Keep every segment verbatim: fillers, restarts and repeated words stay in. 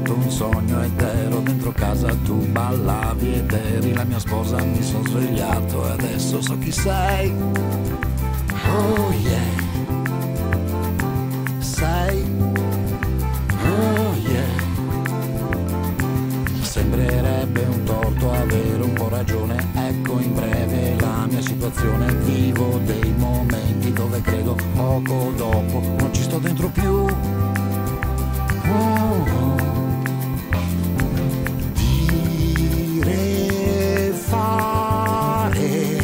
fatto un sogno ed ero dentro casa, tu ballavi ed eri la mia sposa, mi sono svegliato e adesso so chi sei. Oh yeah, sei, oh yeah. Sembrerebbe un torto avere un po' ragione, ecco in breve la mia situazione. Vivo dei momenti dove credo poco dopo non ci sto dentro più. Oh, oh. Dire, fare,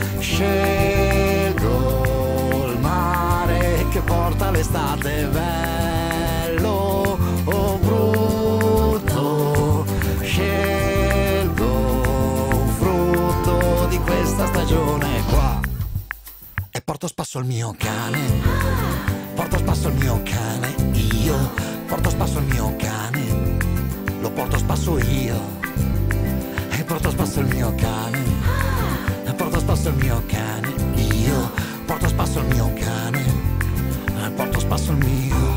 scelgo il mare che porta l'estate, bello o brutto, scelgo un frutto di questa stagione qua e porto a spasso il mio cane, porto a spasso il mio cane, io porto a spasso il mio cane, lo porto a spasso io, e porto a spasso il mio cane, e porto a spasso il mio cane, io porto a spasso il mio cane, e porto a spasso il mio.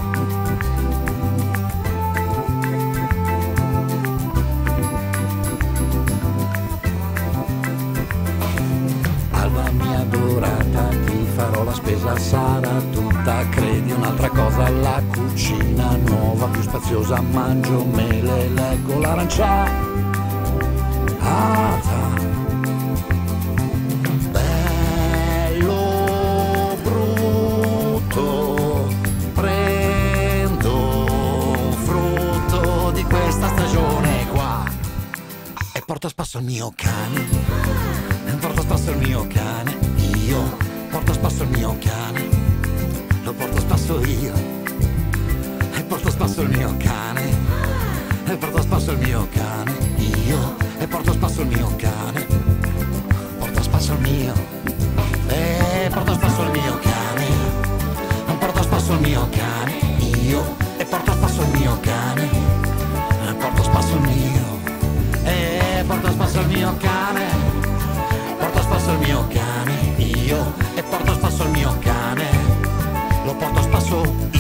Alba mia adorata, ti farò la spesa, sarà tutta, credi un'altra cosa, la cucina nuova, più spaziosa, mangio mele, leggo l'aranciata. Bello, brutto, prendo un frutto di questa stagione qua e porto a spasso il mio cane, e porto a spasso il mio cane, io porto a spasso il mio cane, lo porto a spasso io, e porto a spasso il mio cane, e porto a spasso il mio cane, io, e porto a spasso il mio cane, porto a spasso il mio, e porto a spasso il mio cane, porto a spasso il mio cane, io, e porto a spasso il mio cane, e porto a spasso il mio, e porto a spasso il mio cane, porto a spasso il mio cane, io, e porto a spasso il mio cane, lo porto a spasso io.